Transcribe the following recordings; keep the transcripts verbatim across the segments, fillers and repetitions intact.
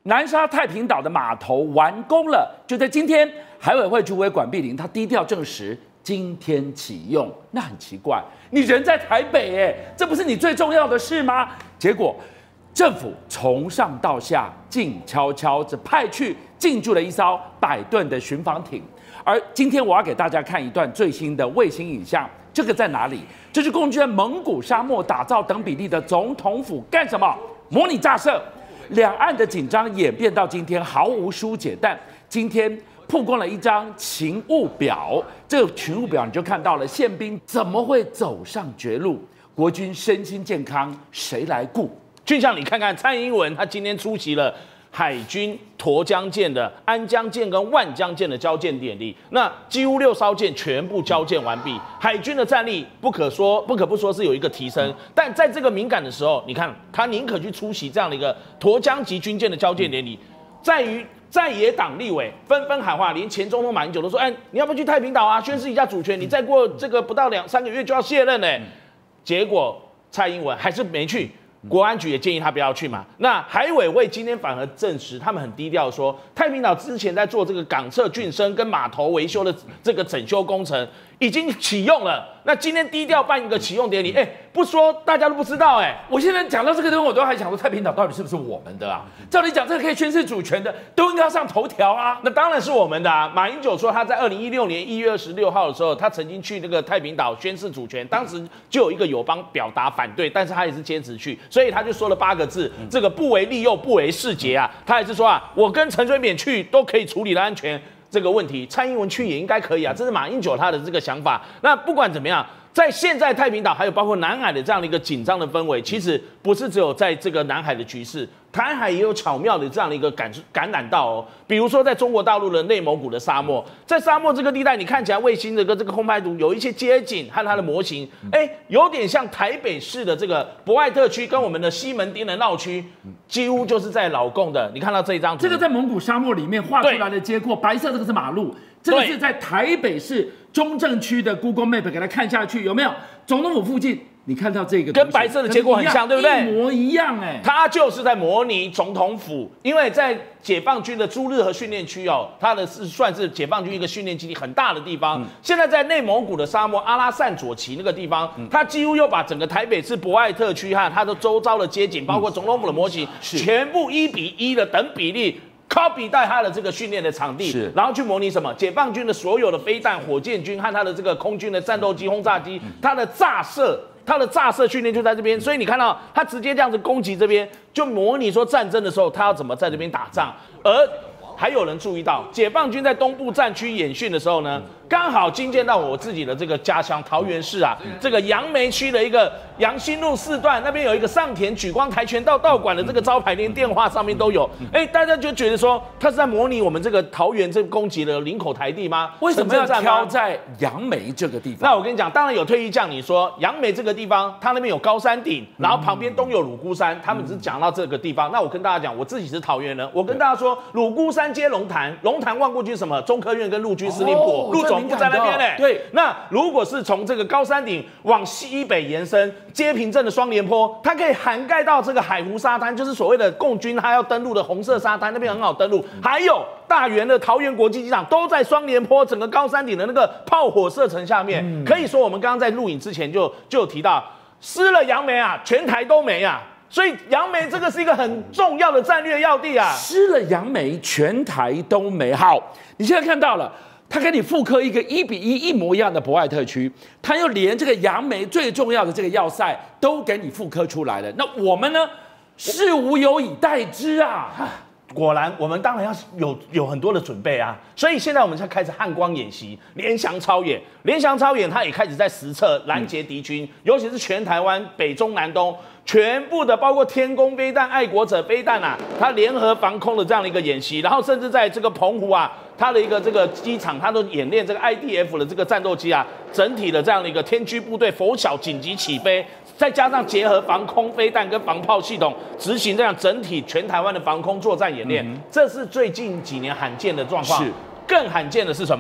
南沙太平岛的码头完工了，就在今天，海委会主委管碧玲他低调证实今天启用。那很奇怪，你人在台北哎，这不是你最重要的事吗？结果政府从上到下静悄悄只派去进驻了一艘百吨的巡防艇。而今天我要给大家看一段最新的卫星影像，这个在哪里？这是共军在蒙古沙漠打造等比例的总统府干什么？模拟炸射。两岸的紧张演变到今天毫无疏解，但今天曝光了一张勤务表，这个勤务表你就看到了，宪兵怎么会走上绝路？国军身心健康谁来顾？ 俊相，你看看蔡英文，他今天出席了海军沱江舰的安江舰跟万江舰的交舰典礼，那几乎六艘舰全部交舰完毕，海军的战力不可说不可不说是有一个提升，但在这个敏感的时候，你看他宁可去出席这样的一个沱江级军舰的交舰典礼，在于在野党立委纷纷喊话，连前总统马英九都说：“哎，你要不要去太平岛啊，宣示一下主权？你再过这个不到两三个月就要卸任嘞。”结果蔡英文还是没去。国安局也建议他不要去嘛。那海委会今天反而证实，他们很低调说，太平岛之前在做这个港侧浚深跟码头维修的这个整修工程已经启用了。那今天低调办一个启用典礼，哎、欸，不说大家都不知道哎、欸。 我现在讲到这个地方，我都还想说，太平岛到底是不是我们的啊？照理讲，这个可以宣示主权的，都应该要上头条啊。 那当然是我们的啊。马英九说他在二零一六年一月二十六号的时候，他曾经去那个太平岛宣示主权，当时就有一个友邦表达反对，但是他也是坚持去，所以他就说了八个字：这个不为利诱，不为世节啊。他也是说啊，我跟陈水扁去都可以处理了安全这个问题，蔡英文去也应该可以啊，这是马英九他的这个想法。那不管怎么样，在现在太平岛还有包括南海的这样的一个紧张的氛围，其实不是只有在这个南海的局势，台海也有巧妙的这样的一个感感染到哦。比如说在中国大陆的内蒙古的沙漠，在沙漠这个地带，你看起来卫星的跟这个空拍图有一些街景和它的模型，哎，有点像台北市的这个博爱特区跟我们的西门町的闹区，几乎就是在老共的。你看到这一张图， 这个在蒙古沙漠里面画出来的街廓，白色这个是马路，这个是在台北市中正区的 Google Map 给它看下去，有没有？总统府附近，你看到这个跟白色的结果很像，对不对？ 一模一样哎、欸， 它就是在模拟总统府，因为在解放军的朱日和训练区哦，它的是算是解放军一个训练基地很大的地方。嗯、现在在内蒙古的沙漠阿拉善左旗那个地方，嗯、它几乎又把整个台北市博爱特区和它的周遭的街景，包括总统府的模型，嗯、全部一比一的等比例。copy 带他的这个训练的场地，然后去模拟什么？解放军的所有的飞弹、火箭军和他的这个空军的战斗机、轰炸机，它的炸射，它的炸射训练就在这边。所以你看到他直接这样子攻击这边，就模拟说战争的时候他要怎么在这边打仗。而还有人注意到，解放军在东部战区演训的时候呢，刚好经见到我自己的这个家乡桃园市啊，这个杨梅区的一个杨新路四段那边有一个上田举光跆拳道道馆的这个招牌，连电话上面都有。哎，大家就觉得说他是在模拟我们这个桃园这攻击的林口台地吗？ 为什么要挑在杨梅这个地方？ 那我跟你讲，当然有退役将领说，杨梅这个地方，它那边有高山顶，然后旁边东有乳姑山，他们只是讲到这个地方。那我跟大家讲，我自己是桃园人，我跟大家说，乳姑山接龙潭，龙潭望过去是什么？中科院跟陆军司令部、陆总部在那边嘞。对，那如果是从这个高山顶往西北延伸，接平镇的双连坡，它可以涵盖到这个海湖沙滩，就是所谓的共军他要登陆的红色沙滩，那边很好登陆。还有大园的桃园国际机场都在双连坡整个高山顶的那个炮火射程下面。嗯、可以说，我们刚刚在录影之前就就有提到，失了杨梅啊，全台都没啊。所以杨梅这个是一个很重要的战略要地啊， 失了杨梅，全台都没。好，你现在看到了。他给你复刻一个一比一一模一样的博爱特区，他又连这个杨梅最重要的这个要塞都给你复刻出来了。那我们呢，是无有以待之啊！ 果然，我们当然要有有很多的准备啊。所以现在我们才开始汉光演习、联翔超演。联翔超演，它也开始在实测拦截敌军，嗯、尤其是全台湾北中南东。全部的包括天弓飞弹、爱国者飞弹啊，它联合防空的这样的一个演习，然后甚至在这个澎湖啊，它的一个这个机场，它都演练这个 I D F 的这个战斗机啊，整体的这样的一个天驱部队拂晓紧急起飞，再加上结合防空飞弹跟防炮系统，执行这样整体全台湾的防空作战演练，嗯、这是最近几年罕见的状况。是。更罕见的是什么？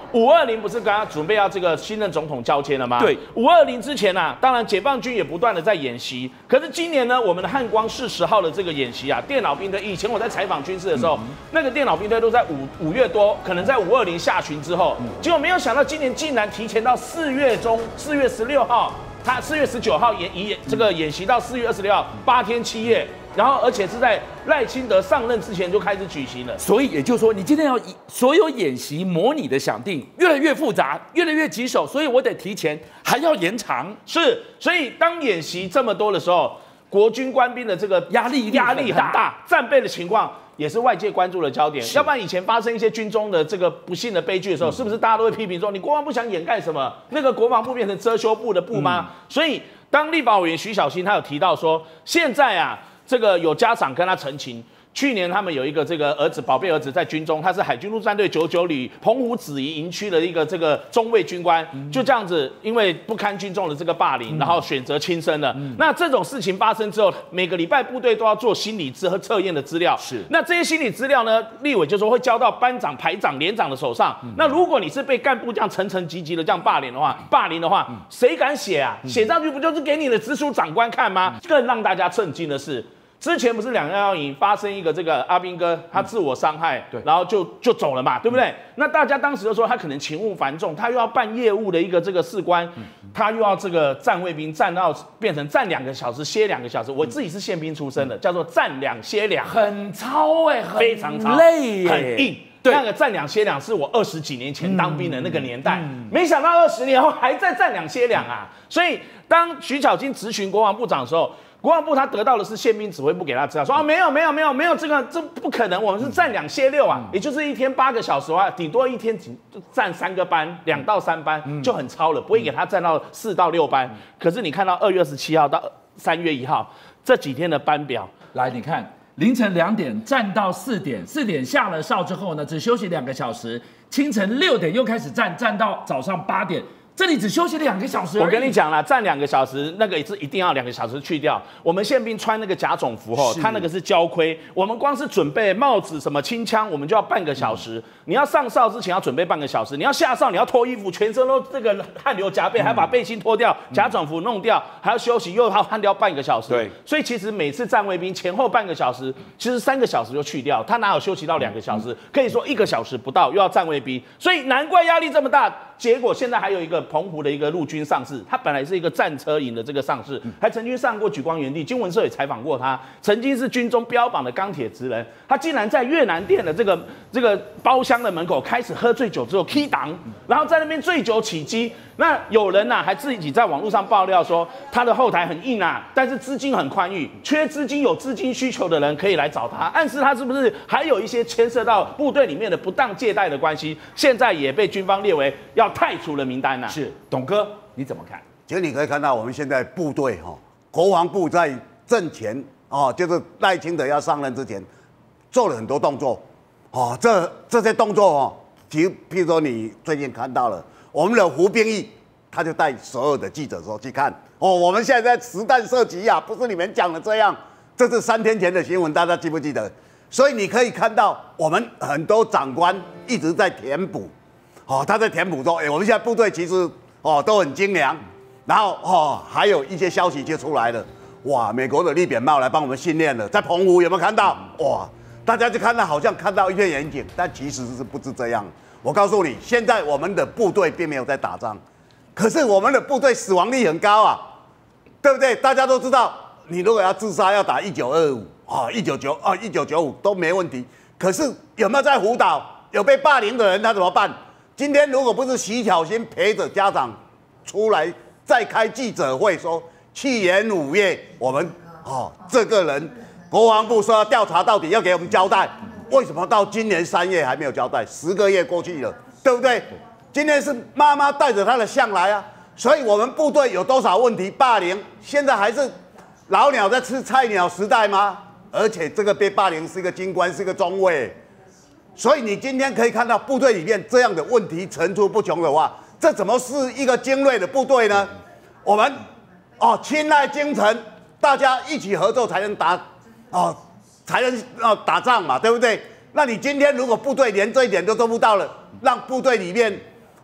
五二零不是刚刚准备要这个新任总统交接了吗？ 对， 五二零之前呐、啊，当然解放军也不断的在演习。可是今年呢，我们的汉光四十号的这个演习啊，电脑兵队，以前我在采访军事的时候，嗯、那个电脑兵队都在五五月多，可能在五二零下旬之后，嗯、结果没有想到今年竟然提前到四月中，四月十六号，他四月十九号演演这个演习到四月二十六号，八天七夜。然后，而且是在赖清德上任之前就开始举行了， 所以也就是说，你今天要以所有演习模拟的想定越来越复杂，越来越棘手，所以我得提前还要延长。 是，所以当演习这么多的时候，国军官兵的这个压力压力很大，战备的情况也是外界关注的焦点。要不然以前发生一些军中的这个不幸的悲剧的时候，嗯、是不是大家都会批评说，你国防部想掩盖什么？那个国防部变成遮羞布的布吗？嗯、所以当立法委员徐小新他有提到说，现在啊。这个有家长跟他澄清，去年他们有一个这个儿子宝贝儿子在军中，他是海军陆战队九九旅澎湖子怡营区的一个这个中尉军官，嗯、就这样子，因为不堪军中的这个霸凌，嗯、然后选择轻生了。嗯、那这种事情发生之后，每个礼拜部队都要做心理资和测验的资料。 是，那这些心理资料呢，立委就说会交到班长、排长、连长的手上。嗯、那如果你是被干部这样层层级级的这样霸凌的话，霸凌的话，嗯、谁敢写啊？写上去不就是给你的直属长官看吗？嗯、更让大家震惊的是。之前不是两幺幺营发生一个这个阿兵哥他自我伤害，嗯、然后就就走了嘛，对不对？嗯、那大家当时就说他可能勤务繁重，他又要办业务的一个这个士官，嗯、他又要这个站卫兵，站到变成站两个小时歇两个小时。我自己是宪兵出身的，嗯、叫做站两歇两， 很操哎、欸， 非常操， 累、欸， 很硬。那个站两歇两是我二十几年前当兵的那个年代，嗯嗯、没想到二十年后还在站两歇两啊！所以当徐巧芯质询国防部长的时候。国防部他得到的是宪兵指挥部给他资料，说啊没有没有没有没有这个这不可能，我们是站两歇六啊，嗯、也就是一天八个小时的话，顶多一天就站三个班，两到三班、嗯、就很超了，不会给他站到四到六班。嗯、可是你看到二月二十七号到三月一号这几天的班表， 来你看凌晨两点站到四点，四点下了哨之后呢，只休息两个小时，清晨六点又开始站，站到早上八点。这里只休息两个小时而已。 我跟你讲了，站两个小时，那个也是一定要两个小时去掉。我们宪兵穿那个甲种服后，他那个是胶盔，我们光是准备帽子、什么轻枪，我们就要半个小时。嗯、你要上哨之前要准备半个小时，你要下哨你要脱衣服，全身都这个汗流浃背，嗯、还把背心脱掉，甲种服弄掉，还要休息，又要汗掉半个小时。 对， 所以其实每次站卫兵前后半个小时，其实三个小时就去掉，他哪有休息到两个小时？嗯、可以说一个小时不到又要站卫兵，所以难怪压力这么大。结果现在还有一个澎湖的一个陆军上士，他本来是一个战车营的这个上士，还曾经上过莒光园地，金文社也采访过他，曾经是军中标榜的钢铁直人，他竟然在越南店的这个这个包厢的门口开始喝醉酒之后 key 档，然后在那边醉酒起机。那有人呐、啊、还自己在网络上爆料说他的后台很硬啊，但是资金很宽裕，缺资金有资金需求的人可以来找他，暗示他是不是还有一些牵涉到部队里面的不当借贷的关系，现在也被军方列为要汰除的名单呐、啊。 是，董哥你怎么看？ 其实你可以看到我们现在部队哈，国防部在阵前哦，就是赖清德要上任之前做了很多动作，哦，这这些动作哦，其实譬如说你最近看到了。我们的胡兵役，他就带所有的记者说去看哦，我们现在在实弹射击啊，不是你们讲的这样，这是三天前的新闻，大家记不记得？所以你可以看到，我们很多长官一直在填补，哦，他在填补说，哎、欸，我们现在部队其实哦都很精良，然后哦还有一些消息就出来了，哇，美国的绿扁帽来帮我们训练了，在澎湖有没有看到？哇，大家就看到好像看到一片远景，但其实是不是这样？我告诉你，现在我们的部队并没有在打仗，可是我们的部队死亡率很高啊，对不对？大家都知道，你如果要自杀，要打一九二五啊，一九九啊，一九九五都没问题。可是有没有在湖岛有被霸凌的人，他怎么办？今天如果不是徐巧芯陪着家长出来再开记者会说，去年五月我们哦这个人，国防部说要调查到底，要给我们交代。为什么到今年三月还没有交代？十个月过去了，对不对？今天是妈妈带着她的象来啊，所以我们部队有多少问题霸凌，现在还是老鸟在吃菜鸟时代吗？而且这个被霸凌是一个军官，是一个中尉，所以你今天可以看到部队里面这样的问题层出不穷的话，这怎么是一个精锐的部队呢？我们哦青睐精诚，大家一起合作才能打哦。才能哦打仗嘛，对不对？那你今天如果部队连这一点都做不到了，让部队里面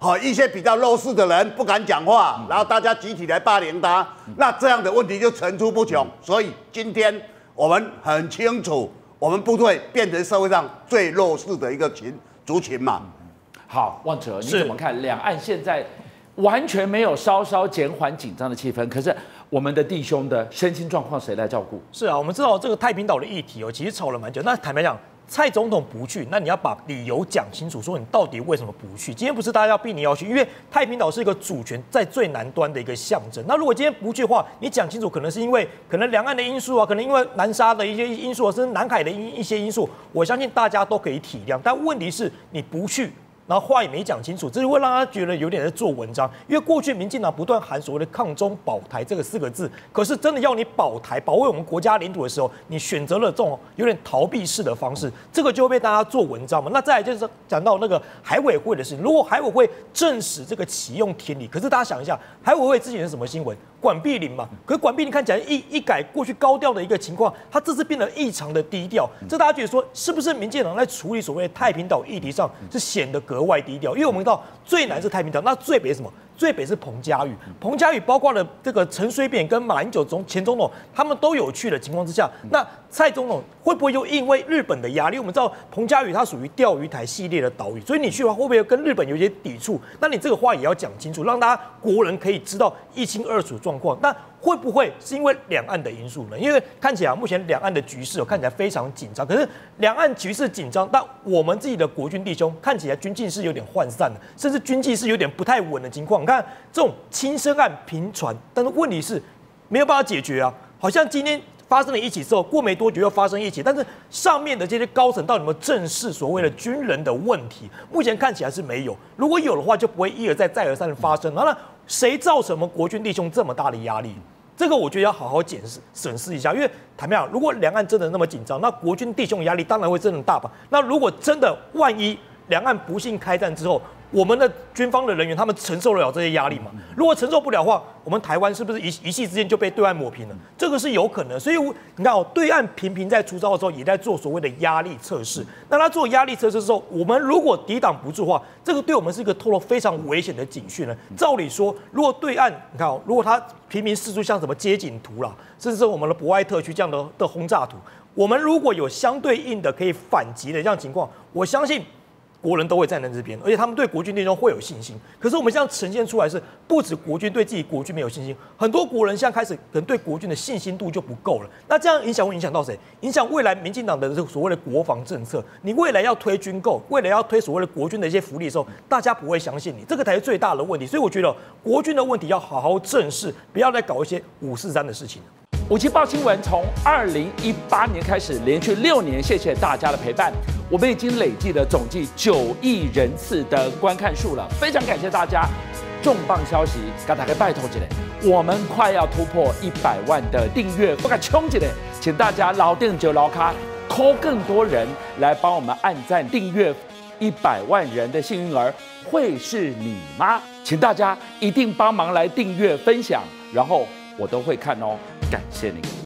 好，一些比较弱势的人不敢讲话，然后大家集体来霸凌他，那这样的问题就层出不穷。所以今天我们很清楚，我们部队变成社会上最弱势的一个群族群嘛。 好，旺哲，你怎么看？两岸现在完全没有稍稍减缓紧张的气氛，可是我们的弟兄的身心状况谁来照顾？ 是啊，我们知道这个太平岛的议题哦，其实吵了蛮久。那坦白讲，蔡总统不去，那你要把理由讲清楚，说你到底为什么不去？今天不是大家要逼你要去，因为太平岛是一个主权在最南端的一个象征。那如果今天不去的话，你讲清楚，可能是因为可能两岸的因素啊，可能因为南沙的一些因素啊，甚至南海的一一些因素，我相信大家都可以体谅。但问题是你不去。然后话也没讲清楚，这就会让他觉得有点在做文章。因为过去民进党不断喊所谓的抗中保台这个四个字，可是真的要你保台、保卫我们国家领土的时候，你选择了这种有点逃避式的方式，这个就会被大家做文章嘛。那再来就是讲到那个海委会的事，如果海委会证实这个启用天理，可是大家想一下，海委会之前是什么新闻？管碧林嘛，可是管碧林看起来一一改过去高调的一个情况，他这次变得异常的低调，这大家觉得说是不是民进党在处理所谓的太平岛议题上是显得格外低调？因为我们知道最南是太平岛，那最北是什么？最北是彭佳屿，彭佳屿包括了这个陈水扁跟马英九总前总统，他们都有去的情况之下，那蔡总统会不会又因为日本的压力？我们知道彭佳屿它属于钓鱼台系列的岛屿，所以你去的话会不会跟日本有一些抵触？那你这个话也要讲清楚，让大家国人可以知道一清二楚状况。那会不会是因为两岸的因素呢？因为看起来目前两岸的局势看起来非常紧张，可是两岸局势紧张，但我们自己的国军弟兄看起来军纪是有点涣散的，甚至军纪是有点不太稳的情况。你看这种轻生案频传，但是问题是没有办法解决啊，好像今天发生了一起之后，过没多久又发生一起，但是上面的这些高层到底有没有正视所谓的军人的问题？目前看起来是没有，如果有的话，就不会一而再再而三的发生。那谁造成我们国军弟兄这么大的压力？这个我觉得要好好检视审视一下，因为坦白讲，如果两岸真的那么紧张，那国军弟兄的压力当然会真的大吧。那如果真的万一两岸不幸开战之后，我们的军方的人员他们承受得了这些压力吗？如果承受不了的话，我们台湾是不是一一夕之间就被对岸抹平了？这个是有可能。所以你看哦，对岸频频在出招的时候，也在做所谓的压力测试。那他做压力测试的时候，我们如果抵挡不住的话，这个对我们是一个透露非常危险的警讯呢。照理说，如果对岸你看哦，如果他频频释出像什么街景图啦，甚至是我们的博爱特区这样的的轰炸图，我们如果有相对应的可以反击的这样情况，我相信国人都会站在这边，而且他们对国军弟兄会有信心。可是我们现在呈现出来是，不止国军对自己国军没有信心，很多国人现在开始可能对国军的信心度就不够了。那这样影响会影响到谁？影响未来民进党的这个所谓的国防政策。你未来要推军购，未来要推所谓的国军的一些福利的时候，大家不会相信你，这个才是最大的问题。所以我觉得国军的问题要好好正视，不要再搞一些五四三的事情。 五七报新闻从二零一八年开始，连续六年，谢谢大家的陪伴。我们已经累计了总计九亿人次的观看数了，非常感谢大家。重磅消息，给大家拜托一下，我们快要突破一百万的订阅，不敢冲一下，请大家老定就老卡，call更多人来帮我们按赞订阅。一百万人的幸运儿会是你吗？请大家一定帮忙来订阅分享，然后我都会看哦，感谢您。